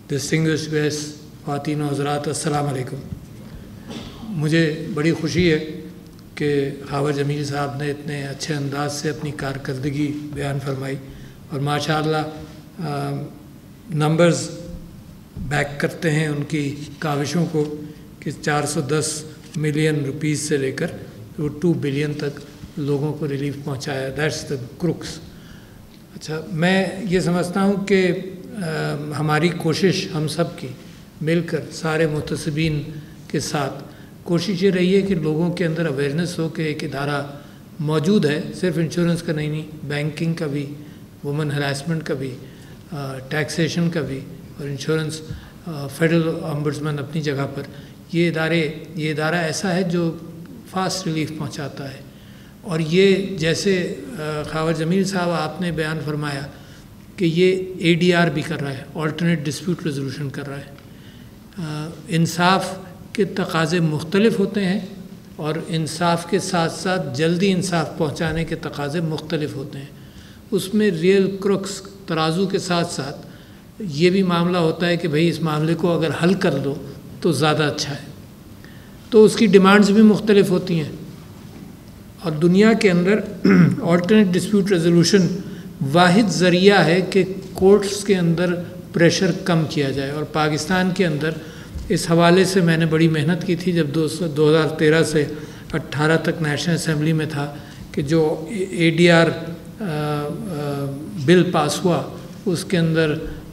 Distinguished guest, ख़वातीन और हज़रात, अस्सलाम वालेकुम। मुझे बड़ी ख़ुशी है कि ख़ावर जमील साहब ने इतने अच्छे अंदाज से अपनी कारकर्दगी बयान फरमाई और माशाअल्लाह नंबर्स बैक करते हैं उनकी काविशों को कि 410 मिलियन रुपीज़ से लेकर वो 2 बिलियन तक लोगों को रिलीफ पहुंचाया। That's the crux. अच्छा, मैं ये समझता हूँ कि हमारी कोशिश हम सब की मिलकर सारे मुतसिबीन के साथ कोशिश ये रही है कि लोगों के अंदर अवेयरनेस हो कि एक इदारा मौजूद है, सिर्फ इंश्योरेंस का नहीं, बैंकिंग का भी, वुमेन हरासमेंट का भी, टैक्सेशन का भी और इंश्योरेंस, फेडरल ऑम्बुड्समैन अपनी जगह पर। ये इदारा ऐसा है जो फास्ट रिलीफ पहुंचाता है। और ये जैसे ख़ावर जमील साहब आपने बयान फरमाया कि ये ADR भी कर रहा है, ऑल्टरनेट डिस्प्यूट रेजोल्यूशन कर रहा है। इंसाफ के तकाज़े मुख्तलिफ होते हैं और इंसाफ के साथ साथ जल्दी इंसाफ पहुंचाने के तकाज़े मुख्तलिफ होते हैं। उसमें रियल क्रुक्स तराजू के साथ साथ ये भी मामला होता है कि भाई इस मामले को अगर हल कर दो तो ज़्यादा अच्छा है, तो उसकी डिमांड्स भी मुख्तलिफ होती हैं। और दुनिया के अंदर ऑल्टरनेट डिस्प्यूट रेजोल्यूशन वाहिद ज़रिया है कि कोर्ट्स के अंदर प्रेशर कम किया जाए। और पाकिस्तान के अंदर इस हवाले से मैंने बड़ी मेहनत की थी जब 2013 से 18 तक नेशनल असम्बली में था कि जो ADR बिल पास हुआ उसके अंदर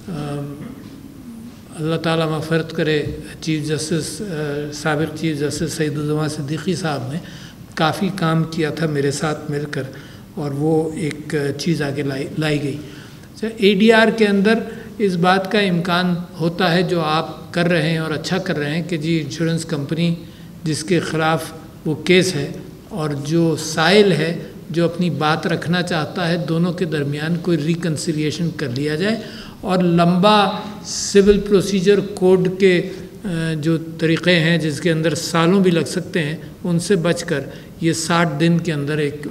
अल्लाह ताला मग़फ़िरत करे चीफ़ जस्टिस साबिक़ चीफ़ जस्टिस सईदुज़्ज़मान सिद्दीक़ी साहब ने काफ़ी काम किया था मेरे साथ मिलकर और वो एक चीज़ आगे लाई गई। अच्छा, ADR के अंदर इस बात का इम्कान होता है जो आप कर रहे हैं और अच्छा कर रहे हैं कि जी इंश्योरेंस कंपनी जिसके ख़िलाफ़ वो केस है और जो साइल है जो अपनी बात रखना चाहता है, दोनों के दरमियान कोई रिकन्सिलिएशन कर लिया जाए और लंबा सिविल प्रोसीजर कोड के जो तरीक़े हैं जिसके अंदर सालों भी लग सकते हैं, उनसे बचकर ये 60 दिन के अंदर एक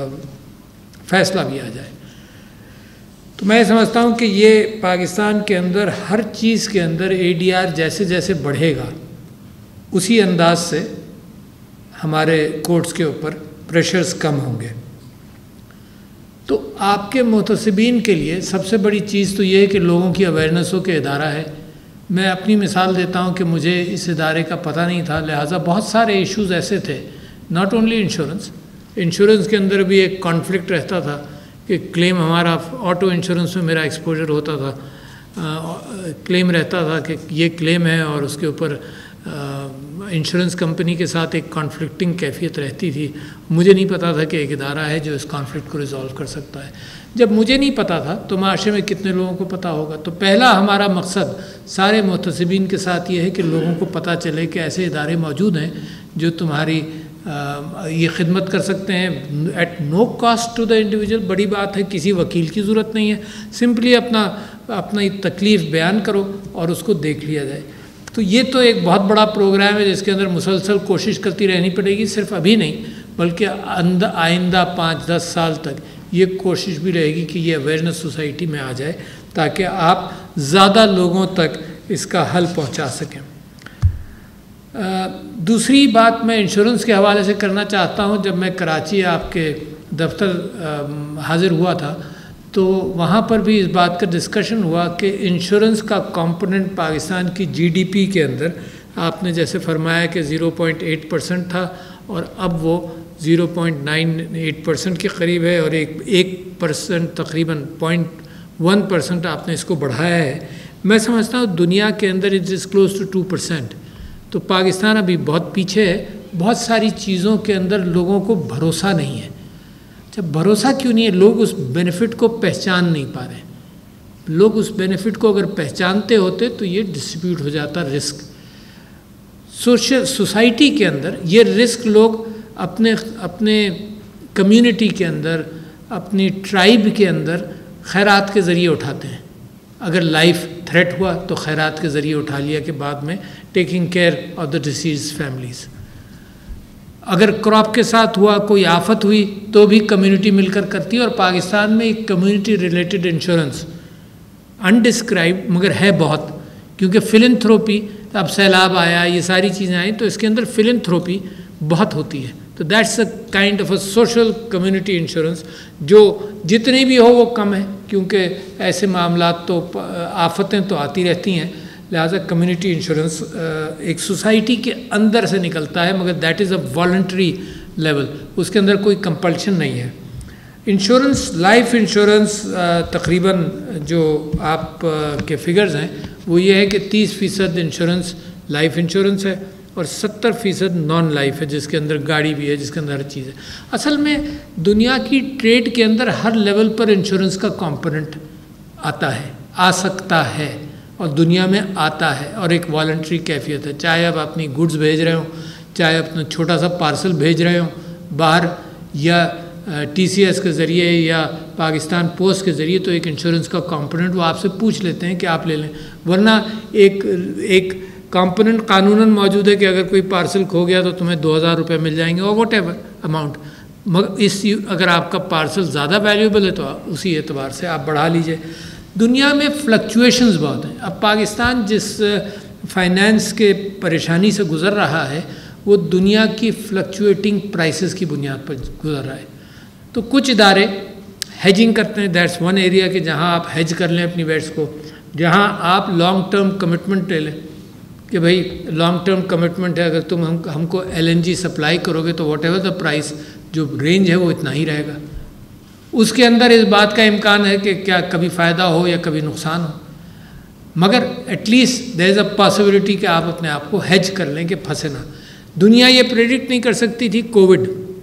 फ़ैसला भी आ जाए। तो मैं समझता हूँ कि ये पाकिस्तान के अंदर हर चीज़ के अंदर ADR जैसे जैसे बढ़ेगा उसी अंदाज से हमारे कोर्ट्स के ऊपर प्रेशर्स कम होंगे। तो आपके मुतसिबीन के लिए सबसे बड़ी चीज़ तो ये है कि लोगों की अवेयरनेस हो कि इदारा है। मैं अपनी मिसाल देता हूँ कि मुझे इस इदारे का पता नहीं था, लिहाजा बहुत सारे इश्यूज़ ऐसे थे, नॉट ओनली इंश्योरेंस के अंदर भी एक कॉन्फ्लिक्ट रहता था कि क्लेम हमारा ऑटो इंश्योरेंस में मेरा एक्सपोजर होता था, क्लेम रहता था कि ये क्लेम है और उसके ऊपर इंश्योरेंस कंपनी के साथ एक कॉन्फ्लिक्टिंग कैफियत रहती थी। मुझे नहीं पता था कि एक इदारा है जो इस कॉन्फ्लिक्ट को रिज़ॉल्व कर सकता है। जब मुझे नहीं पता था तो माशरे में कितने लोगों को पता होगा। तो पहला हमारा मकसद सारे मुतसिबीन के साथ ये है कि लोगों को पता चले कि ऐसे इदारे मौजूद हैं जो तुम्हारी ये खिदमत कर सकते हैं at no cost to the individual. बड़ी बात है, किसी वकील की ज़रूरत नहीं है, सिंपली अपना तकलीफ़ बयान करो और उसको देख लिया जाए। तो ये तो एक बहुत बड़ा प्रोग्राम है जिसके अंदर मुसलसल कोशिश करती रहनी पड़ेगी, सिर्फ अभी नहीं बल्कि आइंदा 5-10 साल तक ये कोशिश भी रहेगी कि ये अवेयरनेस सोसाइटी में आ जाए ताकि आप ज़्यादा लोगों तक इसका हल पहुंचा सकें। दूसरी बात मैं इंश्योरेंस के हवाले से करना चाहता हूं। जब मैं कराची आपके दफ्तर हाज़िर हुआ था तो वहाँ पर भी इस बात का डिस्कशन हुआ कि इंश्योरेंस का कंपोनेंट पाकिस्तान की GDP के अंदर आपने जैसे फरमाया कि 0.8% था और अब वो 0.98% के करीब है और 1% तकरीबन 0.1% आपने इसको बढ़ाया है। मैं समझता हूँ दुनिया के अंदर इट इज़ क्लोज टू 2%। तो पाकिस्तान अभी बहुत पीछे है। बहुत सारी चीज़ों के अंदर लोगों को भरोसा नहीं है। जब भरोसा क्यों नहीं है? लोग उस बेनिफिट को पहचान नहीं पा रहे। लोग उस बेनिफिट को अगर पहचानते होते तो ये डिस्ट्रीब्यूट हो जाता रिस्क। सोसाइटी के अंदर ये रिस्क लोग अपने कम्युनिटी के अंदर, अपनी ट्राइब के अंदर खैरात के ज़रिए उठाते हैं। अगर लाइफ थ्रेट हुआ तो खैरात के ज़रिए उठा लिया कि बाद में taking care of the deceased families. अगर क्रॉप के साथ हुआ, कोई आफत हुई तो भी कम्युनिटी मिलकर करती है। और पाकिस्तान में एक कम्युनिटी रिलेटेड इंश्योरेंस अनडिस्क्राइब्ड मगर है बहुत, क्योंकि फिलैंथ्रोपी, अब सैलाब आया, ये सारी चीज़ें आई, तो इसके अंदर फिलैंथ्रोपी बहुत होती है। तो that's a kind of a social community insurance, जो जितनी भी हो वो कम है, क्योंकि ऐसे मामला तो आफतें तो आती रहती हैं। लिहाजा कम्युनिटी इंश्योरेंस एक सोसाइटी के अंदर से निकलता है, मगर that is a voluntary level, उसके अंदर कोई कंपल्शन नहीं है। इंश्योरेंस, लाइफ इंश्योरेंस तकरीबन जो आप के फिगर्स हैं वो ये है कि 30% इंश्योरेंस लाइफ इंश्योरेंस है और 70% नॉन लाइफ है, जिसके अंदर गाड़ी भी है, जिसके अंदर हर चीज़ है। असल में दुनिया की ट्रेड के अंदर हर लेवल पर इंश्योरेंस का कंपोनेंट आता है, आ सकता है और दुनिया में आता है, और एक वॉलंटरी कैफियत है। चाहे आप अपनी गुड्स भेज रहे हो, चाहे अपना छोटा सा पार्सल भेज रहे हो बाहर, या TCS के ज़रिए या पाकिस्तान पोस्ट के ज़रिए, तो एक इंश्योरेंस का कंपोनेंट वो आपसे पूछ लेते हैं कि आप ले लें। वरना एक कंपोनेंट कानूनन मौजूद है कि अगर कोई पार्सल खो गया तो तुम्हें 2000 रुपये मिल जाएंगे और वट एवर अमाउंट। मगर अगर आपका पार्सल ज़्यादा वैल्यूबल है तो उसी एतबार से आप बढ़ा लीजिए। दुनिया में फ्लक्चुएशंस बहुत हैं। अब पाकिस्तान जिस फाइनेंस के परेशानी से गुज़र रहा है वो दुनिया की फ्लक्चुएटिंग प्राइसेस की बुनियाद पर गुज़र रहा है। तो कुछ इदारे हेजिंग करते हैं, दैट्स वन एरिया कि जहाँ आप हेज कर लें अपनी बेट्स को, जहाँ आप लॉन्ग टर्म कमिटमेंट ले लें कि भाई लॉन्ग टर्म कमिटमेंट है, अगर तुम हमको LNG सप्लाई करोगे तो वॉट एवर द प्राइस, जो रेंज है वो इतना ही रहेगा। उसके अंदर इस बात का इम्कान है कि क्या कभी फ़ायदा हो या कभी नुकसान हो, मगर at least there is a possibility कि आप अपने आप को हेज कर लें कि फंसे ना। दुनिया ये प्रेडिक्ट नहीं कर सकती थी कोविड,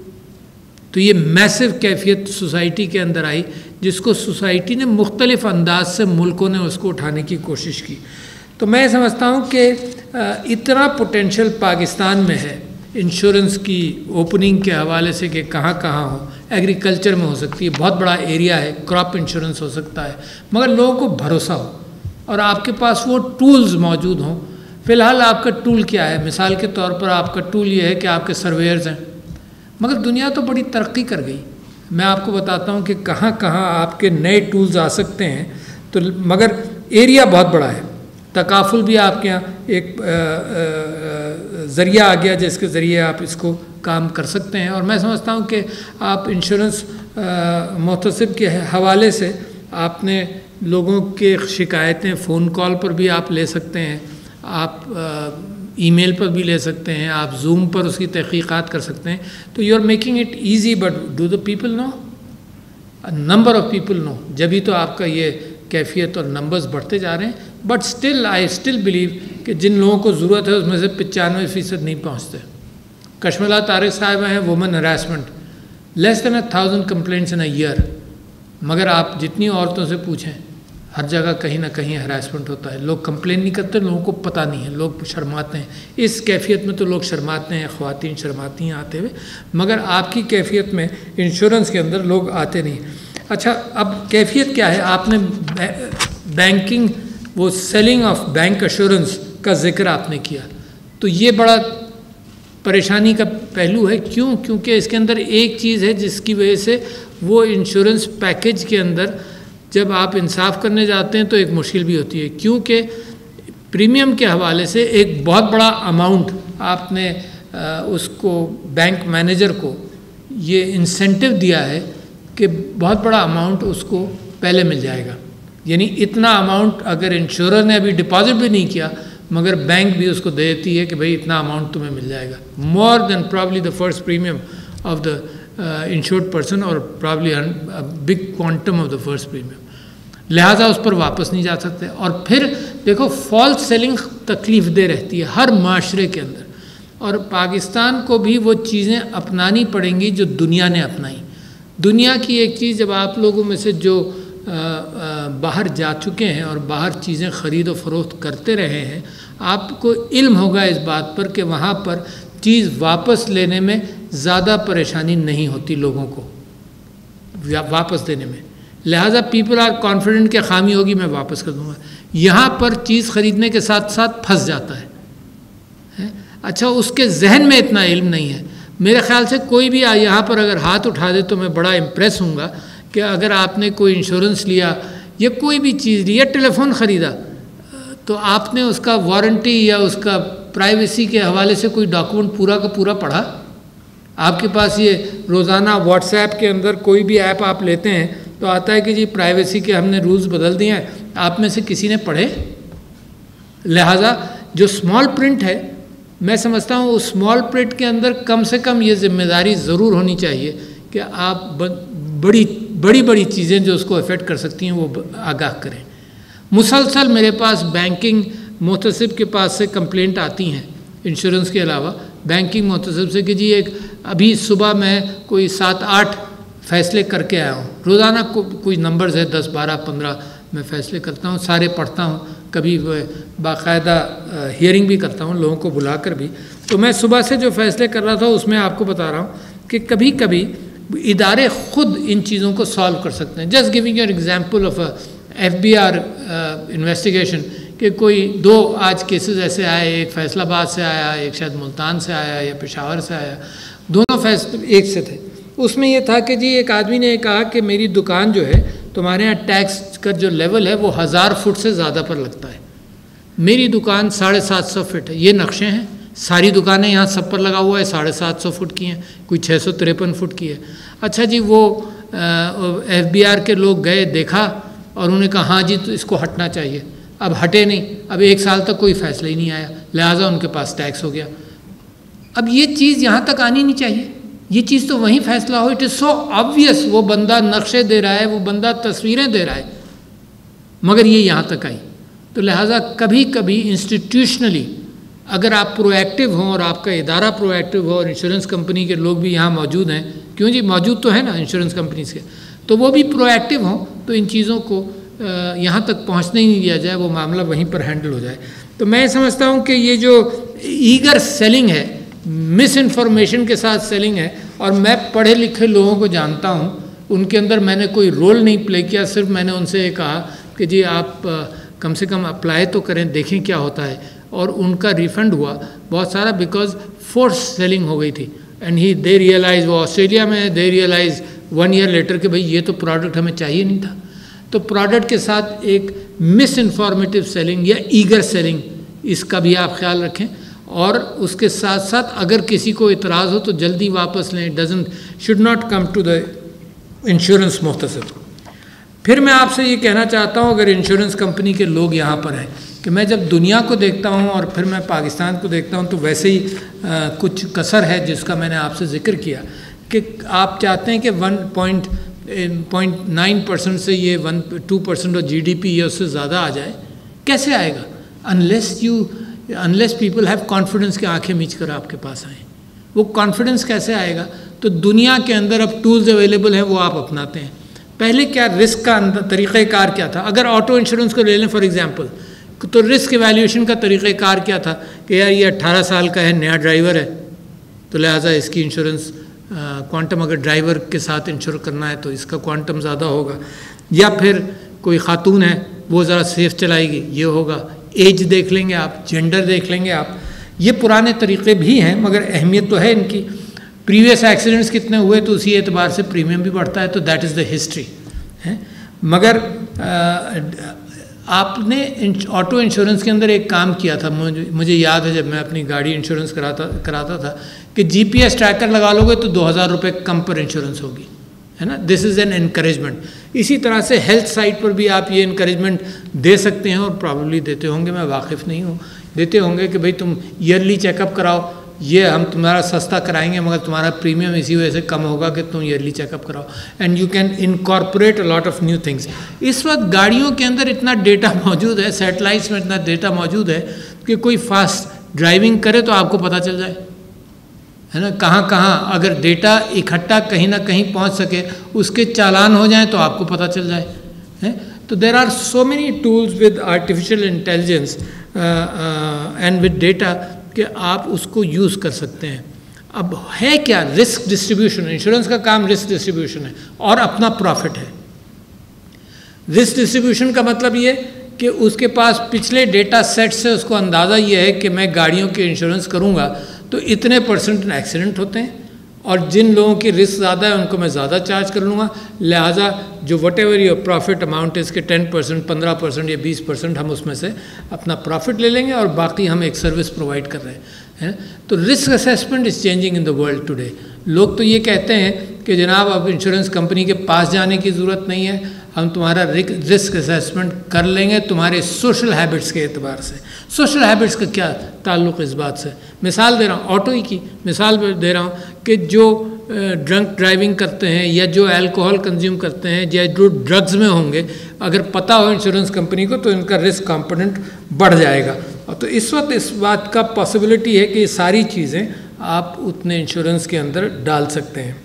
तो ये मैसिव कैफियत सोसाइटी के अंदर आई, जिसको सोसाइटी ने मुख्तलिफ अंदाज से मुल्कों ने उसको उठाने की कोशिश की। तो मैं समझता हूँ कि इतना पोटेंशियल पाकिस्तान में है इंश्योरेंस की ओपनिंग के हवाले से कि कहाँ कहाँ हो। एग्रीकल्चर में हो सकती है, बहुत बड़ा एरिया है, क्रॉप इंश्योरेंस हो सकता है, मगर लोगों को भरोसा हो और आपके पास वो टूल्स मौजूद हों। फ़िलहाल आपका टूल क्या है? मिसाल के तौर पर आपका टूल ये है कि आपके सर्वेयर्स हैं, मगर दुनिया तो बड़ी तरक्की कर गई। मैं आपको बताता हूँ कि कहाँ कहाँ आपके नए टूल्स आ सकते हैं, तो मगर एरिया बहुत बड़ा है। तकाफुल भी आपके यहाँ एक ज़रिया आ गया जिसके ज़रिए आप इसको काम कर सकते हैं। और मैं समझता हूँ कि आप इंश्योरेंस मुहतसिब के हवाले से आपने लोगों के शिकायतें फ़ोन कॉल पर भी आप ले सकते हैं, आप ईमेल पर भी ले सकते हैं, आप जूम पर उसकी तहकीक़ात कर सकते हैं। तो you are making it easy, but do the people know? Number of people know, जब ही तो आपका ये कैफियत और नंबर्स बढ़ते जा रहे हैं। But still I still believe कि जिन लोगों को ज़रूरत है उसमें से 95% नहीं पहुँचते। कशमला तारिक साहब हैं women harassment, less than 1000 complaints in a year, मगर आप जितनी औरतों से पूछें हर जगह कहीं ना कहीं हरासमेंट होता है। लोग कंप्लेन नहीं करते, लोगों को पता नहीं है, लोग शर्माते हैं। इस कैफियत में तो लोग शर्माते हैं, ख़वातीन शर्माती हैं आते हुए, मगर आपकी कैफियत में इंश्योरेंस के अंदर लोग आते नहीं। अच्छा, अब कैफियत क्या है? आपने बैंकिंग, वो सेलिंग ऑफ बैंक एश्योरेंस का जिक्र आपने किया, तो ये बड़ा परेशानी का पहलू है। क्यों? क्योंकि इसके अंदर एक चीज़ है जिसकी वजह से वो इंश्योरेंस पैकेज के अंदर जब आप इंसाफ करने जाते हैं तो एक मुश्किल भी होती है, क्योंकि प्रीमियम के हवाले से एक बहुत बड़ा अमाउंट आपने उसको बैंक मैनेजर को ये इंसेंटिव दिया है कि बहुत बड़ा अमाउंट उसको पहले मिल जाएगा। यानी इतना अमाउंट अगर इंश्योरर ने अभी डिपॉजिट भी नहीं किया, मगर बैंक भी उसको दे देती है कि भाई इतना अमाउंट तुम्हें मिल जाएगा, more than probably the first premium of the insured person और probably big quantum of the first premium. लिहाजा उस पर वापस नहीं जा सकते। और फिर देखो, फॉल्स सेलिंग तकलीफ दे रहती है हर माशरे के अंदर, और पाकिस्तान को भी वो चीज़ें अपनानी पड़ेंगी जो दुनिया ने अपनाई। दुनिया की एक चीज़, जब आप लोगों में से जो बाहर जा चुके हैं और बाहर चीज़ें ख़रीद और फ़रोख्त करते रहे हैं, आपको इल्म होगा इस बात पर कि वहाँ पर चीज़ वापस लेने में ज़्यादा परेशानी नहीं होती लोगों को वापस देने में। लिहाजा पीपल आर कॉन्फिडेंट कि खामी होगी मैं वापस कर दूँगा। यहाँ पर चीज़ ख़रीदने के साथ साथ फंस जाता है। अच्छा, उसके जहन में इतना इल्म नहीं है। मेरे ख़्याल से कोई भी यहाँ पर अगर हाथ उठा दे तो मैं बड़ा इम्प्रेस हूँगा कि अगर आपने कोई इंश्योरेंस लिया या कोई भी चीज़ ली या टेलीफोन ख़रीदा, तो आपने उसका वारंटी या उसका प्राइवेसी के हवाले से कोई डॉक्यूमेंट पूरा का पूरा पढ़ा? आपके पास ये रोज़ाना व्हाट्सएप के अंदर कोई भी ऐप आप लेते हैं तो आता है कि जी प्राइवेसी के हमने रूल्स बदल दिए हैं, आप में से किसी ने पढ़े? लिहाजा जो स्मॉल प्रिंट है, मैं समझता हूँ उस स्मॉल प्रिंट के अंदर कम से कम ये जिम्मेदारी ज़रूर होनी चाहिए कि आप बड़ी बड़ी चीज़ें जो उसको अफेक्ट कर सकती हैं वो आगाह करें। मुसलसल मेरे पास बैंकिंग मुहतसिब के पास से कंप्लेंट आती हैं, इंश्योरेंस के अलावा बैंकिंग मुहतसिब से, कि जी एक अभी सुबह मैं कोई 7-8 फ़ैसले करके आया हूँ। रोज़ाना कोई नंबर्स है 10, 12, 15 मैं फ़ैसले करता हूँ, सारे पढ़ता हूँ, कभी बाकायदा हियरिंग भी करता हूँ लोगों को बुला कर भी। तो मैं सुबह से जो फ़ैसले कर रहा था उसमें आपको बता रहा हूँ कि कभी कभी इदारे ख़ुद इन चीज़ों को सॉल्व कर सकते हैं। Just giving your example of FBR investigation कि कोई 2 आज केसेस ऐसे आए, एक फैसलाबाद से आया, एक शायद मुल्तान से आया या पेशावर से आया, दोनों फैसले एक से थे। उसमें यह था कि जी एक आदमी ने कहा कि मेरी दुकान जो है, तुम्हारे यहाँ टैक्स का जो लेवल है वो 1000 फुट से ज़्यादा पर लगता है, मेरी दुकान 750 फुट है, ये नक्शे हैं, सारी दुकानें यहाँ सब पर लगा हुआ है 750 फुट की हैं, कोई 653 फुट की है। अच्छा जी, वो FBR के लोग गए, देखा और उन्होंने कहा हाँ जी तो इसको हटना चाहिए। अब हटे नहीं, अब 1 साल तक कोई फैसला ही नहीं आया, लिहाजा उनके पास टैक्स हो गया। अब ये चीज़ यहाँ तक आनी नहीं चाहिए, ये चीज़ तो वहीं फैसला हो। इट इज़ सो ऑब्वियस, वो बंदा नक्शे दे रहा है, वो बंदा तस्वीरें दे रहा है, मगर ये यहाँ तक आई। तो लिहाजा कभी कभी इंस्टीट्यूशनली अगर आप प्रोएक्टिव हों और आपका इदारा प्रोएक्टिव हो और इंश्योरेंस कंपनी के लोग भी यहाँ मौजूद हैं, क्यों जी मौजूद तो है ना इंश्योरेंस कंपनीज के, तो वो भी प्रोएक्टिव हों तो इन चीज़ों को यहाँ तक पहुँचने ही नहीं दिया जाए, वो मामला वहीं पर हैंडल हो जाए। तो मैं समझता हूँ कि ये जो ईगर सेलिंग है, मिस इन्फॉर्मेशन के साथ सेलिंग है, और मैं पढ़े लिखे लोगों को जानता हूँ, उनके अंदर मैंने कोई रोल नहीं प्ले किया, सिर्फ मैंने उनसे ये कहा कि जी आप कम से कम अप्लाई तो करें, देखें क्या होता है, और उनका रिफ़ंड हुआ बहुत सारा, बिकॉज फोर्स सेलिंग हो गई थी। एंड दे रियलाइज़, वो ऑस्ट्रेलिया में, दे रियलाइज़ 1 ईयर लेटर कि भाई ये तो प्रोडक्ट हमें चाहिए नहीं था। तो प्रोडक्ट के साथ एक मिस इन्फॉर्मेटिव सेलिंग या ईगर सेलिंग, इसका भी आप ख्याल रखें। और उसके साथ साथ अगर किसी को इतराज़ हो तो जल्दी वापस लें, doesn't should not come to the insurance मुहतसिब। फिर मैं आपसे ये कहना चाहता हूँ, अगर इंश्योरेंस कंपनी के लोग यहाँ पर हैं, कि मैं जब दुनिया को देखता हूँ और फिर मैं पाकिस्तान को देखता हूँ, तो वैसे ही कुछ कसर है जिसका मैंने आपसे ज़िक्र किया कि आप चाहते हैं कि 1.9% से ये 2% ऑफ GDP या उससे ज़्यादा आ जाए। कैसे आएगा? अनलेस पीपल हैव कॉन्फिडेंस के आंखें मीच कर आपके पास आएँ। वो कॉन्फिडेंस कैसे आएगा? तो दुनिया के अंदर अब टूल्स अवेलेबल हैं, वो आप अपनाते हैं। पहले क्या रिस्क का तरीक़ाकार क्या था? अगर ऑटो इंश्योरेंस को ले लें फॉर एग्जांपल, तो रिस्क इवैल्यूएशन का तरीक़ाकार क्या था कि यार ये 18 साल का है, नया ड्राइवर है, तो लिहाजा इसकी इंश्योरेंस क्वांटम, अगर ड्राइवर के साथ इंश्योर करना है तो इसका क्वांटम ज़्यादा होगा। या फिर कोई खातून है, वो ज़रा सेफ चलाएगी, ये होगा। एज देख लेंगे आप, जेंडर देख लेंगे आप। ये पुराने तरीक़े भी हैं, मगर अहमियत तो है इनकी। प्रीवियस एक्सीडेंट्स कितने हुए तो उसी एतबार से प्रीमियम भी बढ़ता है, तो दैट इज़ द हिस्ट्री है। मगर आपने ऑटो इंश्योरेंस के अंदर एक काम किया था, मुझे याद है जब मैं अपनी गाड़ी इंश्योरेंस कराता था, कि GPS ट्रैकर लगा लोगे तो 2000 रुपये कम पर इंश्योरेंस होगी, है ना। This is an encouragement. इसी तरह से हेल्थ साइट पर भी आप ये इनकरेजमेंट दे सकते हैं, और प्रॉब्ली देते होंगे, मैं वाकिफ़ नहीं हूँ, देते होंगे कि भाई तुम ईयरली चेकअप कराओ, ये हम तुम्हारा सस्ता कराएंगे मगर तुम्हारा प्रीमियम इसी वजह से कम होगा कि तुम ईयरली चेकअप कराओ। And you can incorporate a lot of new things. इस वक्त गाड़ियों के अंदर इतना डेटा मौजूद है, सैटेलाइट्स में इतना डेटा मौजूद है कि कोई फास्ट ड्राइविंग करे तो आपको पता चल जाए, है ना, कहाँ कहाँ अगर डेटा इकट्ठा कहीं ना कहीं पहुँच सके, उसके चालान हो जाएँ तो आपको पता चल जाए, है। तो there are so many tools with artificial intelligence and with data कि आप उसको यूज़ कर सकते हैं। अब है क्या? Risk distribution. इंश्योरेंस का काम रिस्क डिस्ट्रीब्यूशन है और अपना प्रॉफिट है। रिस्क डिस्ट्रीब्यूशन का मतलब ये कि उसके पास पिछले डेटा सेट से उसको अंदाज़ा ये है कि मैं गाड़ियों के इंश्योरेंस करूँगा तो इतने % एक्सीडेंट होते हैं और जिन लोगों की रिस्क ज़्यादा है उनको मैं ज़्यादा चार्ज कर लूँगा, लिहाजा जो whatever your profit amount इसके 10%, 15% या 20% हम उसमें से अपना प्रॉफिट ले लेंगे और बाकी हम एक सर्विस प्रोवाइड कर रहे हैं। तो risk assessment is changing in the world today. लोग तो ये कहते हैं कि जनाब अब इंश्योरेंस कंपनी के पास जाने की ज़रूरत नहीं है, हम तुम्हारा रिस्क असेसमेंट कर लेंगे तुम्हारे सोशल हैबिट्स के एतबार से। सोशल हैबिट्स का क्या ताल्लुक़ इस बात से? मिसाल दे रहा हूँ, ऑटो ही की मिसाल दे रहा हूँ कि जो ड्रंक ड्राइविंग करते हैं या जो अल्कोहल कंज्यूम करते हैं या जो ड्रग्स में होंगे, अगर पता हो इंश्योरेंस कंपनी को तो इनका रिस्क कंपोनेंट बढ़ जाएगा। और तो इस वक्त इस बात का पॉसिबिलिटी है कि ये सारी चीज़ें आप उतने इंश्योरेंस के अंदर डाल सकते हैं।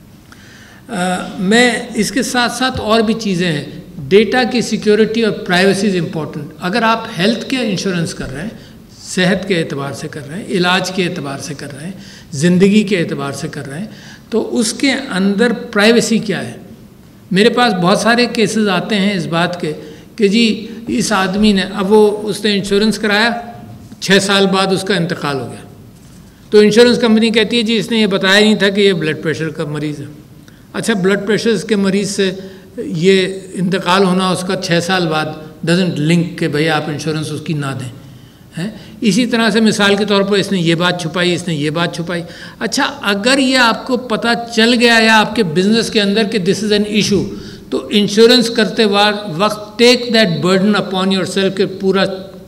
मैं इसके साथ साथ और भी चीज़ें हैं, डेटा की सिक्योरिटी और प्राइवेसी इज़ इम्पॉर्टेंट। अगर आप हेल्थ के इंश्योरेंस कर रहे हैं, सेहत के एतबार से कर रहे हैं, इलाज के एतबार से कर रहे हैं, ज़िंदगी के एतबार से कर रहे हैं, तो उसके अंदर प्राइवेसी क्या है? मेरे पास बहुत सारे केसेस आते हैं इस बात के कि जी इस आदमी ने, अब वो उसने इंश्योरेंस कराया, 6 साल बाद उसका इंतकाल हो गया, तो इंश्योरेंस कंपनी कहती है जी इसने ये बताया नहीं था कि ये ब्लड प्रेशर का मरीज़ है। अच्छा, ब्लड प्रेशर के मरीज़ से ये इंतकाल होना उसका 6 साल बाद डजेंट लिंक कि भाई आप इंश्योरेंस उसकी ना दें, हैं? इसी तरह से मिसाल के तौर पर इसने ये बात छुपाई, इसने ये बात छुपाई। अच्छा, अगर ये आपको पता चल गया या आपके बिजनेस के अंदर कि दिस इज़ एन इशू, तो इंश्योरेंस करते वक्त take that burden upon yourself के पूरा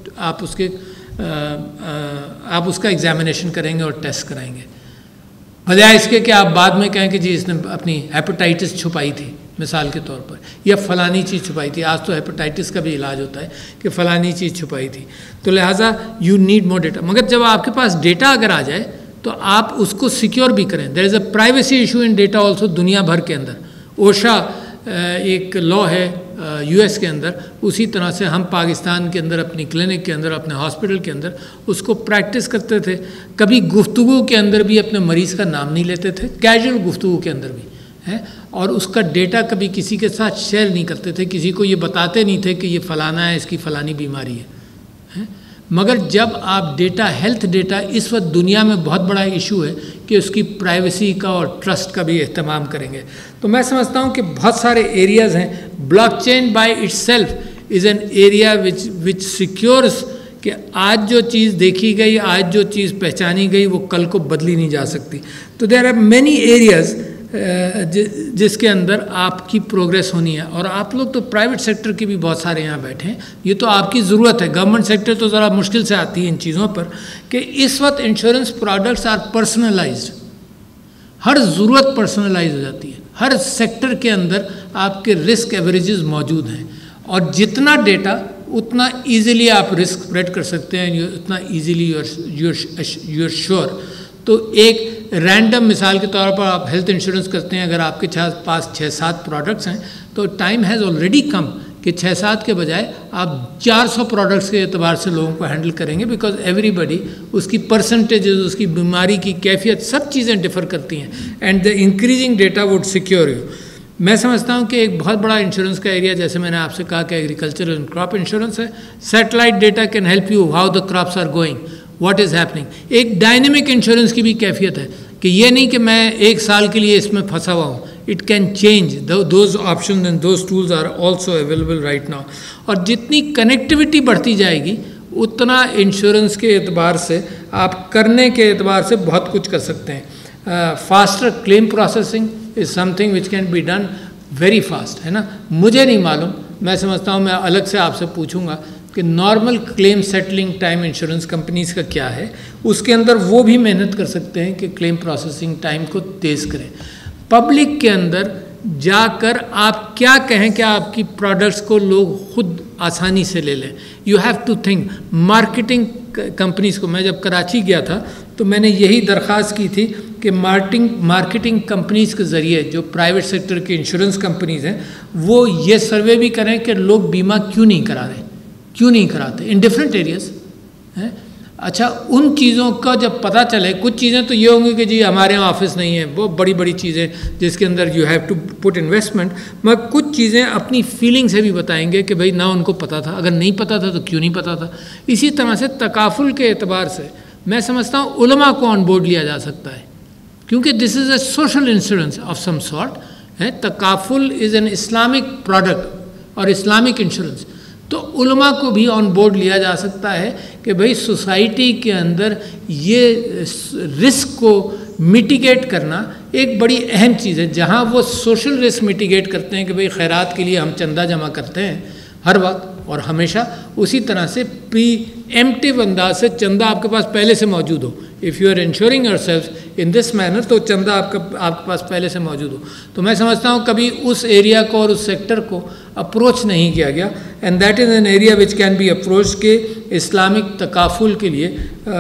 आप उसका एग्जामिनेशन करेंगे और टेस्ट कराएंगे, बजाय इसके कि आप बाद में कहें कि जी इसने अपनी हेपेटाइटिस छुपाई थी मिसाल के तौर पर, या फलानी चीज़ छुपाई थी। आज तो हेपेटाइटिस का भी इलाज होता है कि फलानी चीज़ छुपाई थी। तो लिहाजा यू नीड मोर डेटा। मगर जब आपके पास डेटा अगर आ जाए तो आप उसको सिक्योर भी करें। There is a privacy issue in data also दुनिया भर के अंदर। ओशा एक लॉ है यूएस के अंदर, उसी तरह से हम पाकिस्तान के अंदर अपनी क्लिनिक के अंदर, अपने हॉस्पिटल के अंदर उसको प्रैक्टिस करते थे। कभी गुफ्तगू के अंदर भी अपने मरीज़ का नाम नहीं लेते थे, कैजुअल गुफ्तगू के अंदर भी है, और उसका डेटा कभी किसी के साथ शेयर नहीं करते थे, किसी को ये बताते नहीं थे कि ये फलाना है, इसकी फ़लानी बीमारी है। मगर जब आप डेटा, हेल्थ डेटा इस वक्त दुनिया में बहुत बड़ा इशू है कि उसकी प्राइवेसी का और ट्रस्ट का भी एहतमाम करेंगे। तो मैं समझता हूँ कि बहुत सारे एरियाज़ हैं। Blockchain by itself is an area which secures कि आज जो चीज़ देखी गई, आज जो चीज़ पहचानी गई, वो कल को बदली नहीं जा सकती। तो देयर आर मैनी एरियाज़ जिसके अंदर आपकी प्रोग्रेस होनी है। और आप लोग तो प्राइवेट सेक्टर के भी बहुत सारे यहाँ बैठे हैं, ये तो आपकी ज़रूरत है। गवर्नमेंट सेक्टर तो ज़रा मुश्किल से आती है इन चीज़ों पर कि इस वक्त इंश्योरेंस प्रोडक्ट्स आर पर्सनलाइज्ड, हर ज़रूरत पर्सनलाइज हो जाती है। हर सेक्टर के अंदर आपके रिस्क एवरेजेस मौजूद हैं, और जितना डेटा उतना ईज़िली आप रिस्क स्प्रेड कर सकते हैं, उतना ईज़िली यूर श्योर। तो एक रैंडम मिसाल के तौर पर आप हेल्थ इंश्योरेंस करते हैं, अगर आपके पास 6-7 प्रोडक्ट्स हैं, तो टाइम हैज़ ऑलरेडी कम कि 6-7 के बजाय आप 400 प्रोडक्ट्स के एतबार से लोगों को हैंडल करेंगे, बिकॉज एवरीबडी उसकी परसेंटेजेस, उसकी बीमारी की कैफियत, सब चीज़ें डिफ़र करती हैं, and the increasing data would secure you. मैं समझता हूँ कि एक बहुत बड़ा इंश्योरेंस का एरिया, जैसे मैंने आपसे कहा कि एग्रीकल्चरल एंड क्रॉप इंश्योरेंस है। Satellite data can help you how the crops are going, what is happening. एक डायनेमिक इंश्योरेंस की भी कैफियत है कि ये नहीं कि मैं 1 साल के लिए इसमें फंसा हुआ हूँ, it can change. Those option and those tools are also available right now. और जितनी कनेक्टिविटी बढ़ती जाएगी उतना इंश्योरेंस के एतबार से, आप करने के एतबार से बहुत कुछ कर सकते हैं। Faster claim processing is something which can be done very fast, है ना। मुझे नहीं मालूम, मैं समझता हूँ मैं अलग से आपसे पूछूंगा कि normal claim settling time insurance companies का क्या है। उसके अंदर वो भी मेहनत कर सकते हैं कि क्लेम प्रोसेसिंग टाइम को तेज़ करें। पब्लिक के अंदर जाकर आप क्या कहें कि आपकी प्रोडक्ट्स को लोग खुद आसानी से ले लें। You have to think. Marketing companies को, मैं जब कराची गया था तो मैंने यही दरख्वास्त की थी कि मार्केटिंग कंपनीज़ के ज़रिए जो प्राइवेट सेक्टर की इंश्योरेंस कंपनीज़ हैं, वो ये सर्वे भी करें कि लोग बीमा क्यों नहीं करा रहे, क्यों नहीं कराते इन डिफरेंट एरियाज़ हैं। अच्छा, उन चीज़ों का जब पता चले, कुछ चीज़ें तो ये होंगी कि जी हमारे यहाँ ऑफिस नहीं है, वो बड़ी बड़ी चीज़ें जिसके अंदर you have to put investment, मगर कुछ चीज़ें अपनी फीलिंग से भी बताएंगे कि भाई ना उनको पता था, अगर नहीं पता था तो क्यों नहीं पता था। इसी तरह से तकाफुल के एतबार से मैं समझता हूँ उलमा को ऑन बोर्ड लिया जा सकता है क्योंकि this is a social insurance of some sort है। तकाफुल इज़ एन इस्लामिक प्रोडक्ट और इस्लामिक इंश्योरेंस। तो उलमा को भी ऑन बोर्ड लिया जा सकता है कि भाई सोसाइटी के अंदर ये रिस्क को मिटिगेट करना एक बड़ी अहम चीज़ है। जहाँ वो सोशल रिस्क मिटिगेट करते हैं कि भाई खैरात के लिए हम चंदा जमा करते हैं हर वक्त और हमेशा, उसी तरह से प्रीएम्प्टिव अंदाज से चंदा आपके पास पहले से मौजूद हो। If you are insuring yourself in this manner, तो चंदा आपके पास पहले से मौजूद हो। तो मैं समझता हूँ कभी उस एरिया को और उस सेक्टर को अप्रोच नहीं किया गया, and that is an area which can be approach के इस्लामिक तकाफुल के लिए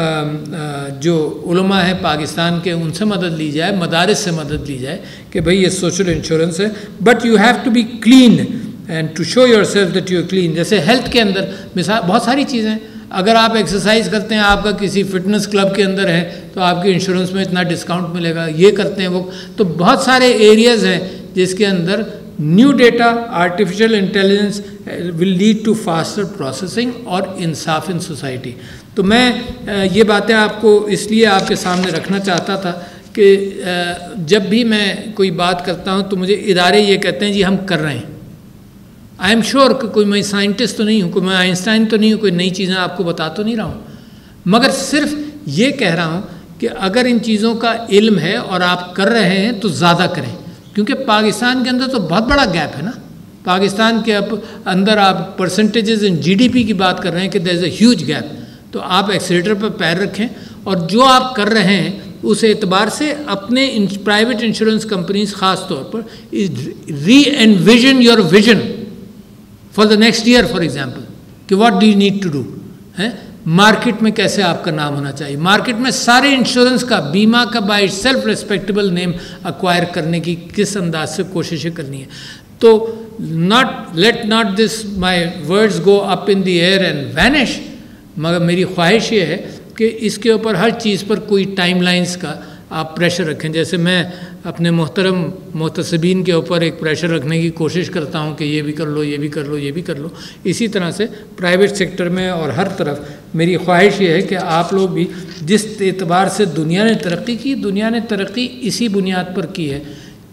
जो उलमा है पाकिस्तान के, उनसे मदद ली जाए, मदारिस से मदद ली जाए कि भाई ये सोशल इंश्योरेंस है, but you have to be clean and to show yourself that you are clean. जैसे हेल्थ के अंदर मिसाल बहुत सारी चीज़ें, अगर आप एक्सरसाइज करते हैं, आपका किसी फिटनेस क्लब के अंदर है तो आपके इंश्योरेंस में इतना डिस्काउंट मिलेगा, ये करते हैं वो, तो बहुत सारे एरियाज़ हैं जिसके अंदर new data, artificial intelligence will lead to faster processing और इंसाफ इन सोसाइटी। तो मैं ये बातें आपको इसलिए आपके सामने रखना चाहता था कि जब भी मैं कोई बात करता हूँ तो मुझे इदारे ये कहते हैं जी हम कर रहे हैं। आई एम श्योर कि कोई मैं साइंटिस्ट तो नहीं हूँ, कोई मैं आइंस्टाइन तो नहीं हूँ, कोई नई चीज़ें आपको बता तो नहीं रहा हूँ, मगर सिर्फ ये कह रहा हूँ कि अगर इन चीज़ों का इल्म है और आप कर रहे हैं तो ज़्यादा करें, क्योंकि पाकिस्तान के अंदर तो बहुत बड़ा गैप है ना। पाकिस्तान के अंदर आप परसेंटेजेस इन जीडीपी की बात कर रहे हैं कि there is a huge gap. तो आप एक्सीलेटर पर पैर रखें और जो आप कर रहे हैं उस एतबार से अपने प्राइवेट इंश्योरेंस कंपनीज ख़ास तौर पर re envision your vision for the next year, for example, कि what do you need to do है। मार्केट में कैसे आपका नाम होना चाहिए, मार्केट में सारे इंश्योरेंस का, बीमा का by self respectable name acquire करने की किस अंदाज से कोशिशें करनी है। तो let not this my words go up in the air and vanish, मगर मेरी ख्वाहिश ये है कि इसके ऊपर हर चीज़ पर कोई टाइमलाइंस का आप प्रेशर रखें। जैसे मैं अपने मोहतरम मोहतसबीन के ऊपर एक प्रेशर रखने की कोशिश करता हूँ कि ये भी कर लो, ये भी कर लो, ये भी कर लो, इसी तरह से प्राइवेट सेक्टर में और हर तरफ मेरी ख्वाहिश ये है कि आप लोग भी जिस एतबार से दुनिया ने तरक्की की, दुनिया ने तरक्की इसी बुनियाद पर की है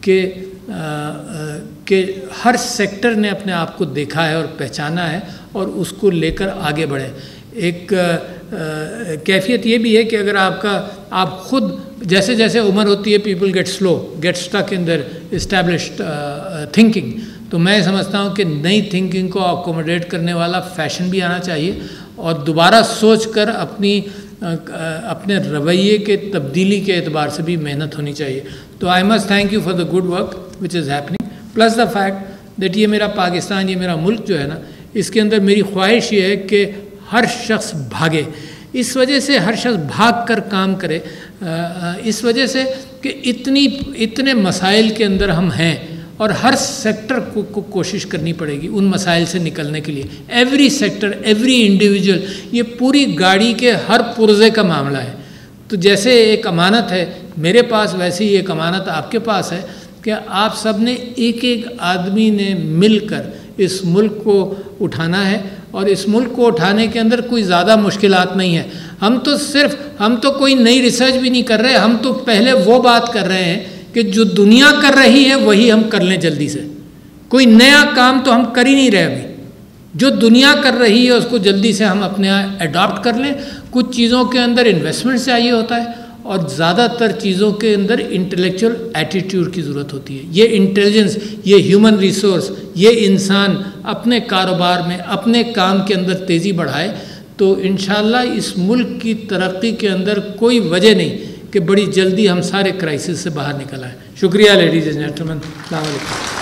कि हर सेक्टर ने अपने आप को देखा है और पहचाना है और उसको लेकर आगे बढ़े। एक कैफियत ये भी है कि अगर आप खुद जैसे जैसे उम्र होती है, people get stuck in their established thinking. तो मैं समझता हूँ कि नई थिंकिंग को अकोमोडेट करने वाला फैशन भी आना चाहिए और दोबारा सोच कर अपने रवैये के तब्दीली के एतबार से भी मेहनत होनी चाहिए। तो I must thank you for the good work which is happening, plus the fact that ये मेरा पाकिस्तान, ये मेरा मुल्क जो है ना, इसके अंदर मेरी ख्वाहिश ये है कि हर शख्स भागे। इस वजह से हर शख्स भाग कर काम करे, इस वजह से कि इतने मसाइल के अंदर हम हैं और हर सेक्टर को कोशिश करनी पड़ेगी उन मसाइल से निकलने के लिए। एवरी सेक्टर, एवरी इंडिविजुअल, ये पूरी गाड़ी के हर पुर्जे का मामला है। तो जैसे एक अमानत है मेरे पास, वैसे ही एक अमानत आपके पास है कि आप सब ने एक एक आदमी ने मिलकर इस मुल्क को उठाना है और इस मुल्क को उठाने के अंदर कोई ज़्यादा मुश्किलात नहीं है। हम तो कोई नई रिसर्च भी नहीं कर रहे, हम तो पहले वो बात कर रहे हैं कि जो दुनिया कर रही है वही हम कर लें जल्दी से। कोई नया काम तो हम कर ही नहीं रहे अभी, जो दुनिया कर रही है उसको जल्दी से हम अपने यहाँ अडॉप्ट कर लें। कुछ चीज़ों के अंदर इन्वेस्टमेंट चाहिए होता है और ज़्यादातर चीज़ों के अंदर इंटेलेक्चुअल एटीट्यूड की ज़रूरत होती है। ये इंटेलिजेंस, ये ह्यूमन रिसोर्स, ये इंसान अपने कारोबार में, अपने काम के अंदर तेज़ी बढ़ाए तो इंशाअल्लाह इस मुल्क की तरक्की के अंदर कोई वजह नहीं कि बड़ी जल्दी हम सारे क्राइसिस से बाहर निकल आए। शुक्रिया लेडीज़ एंड जेंटलमैन, अस्सलाम वालेकुम।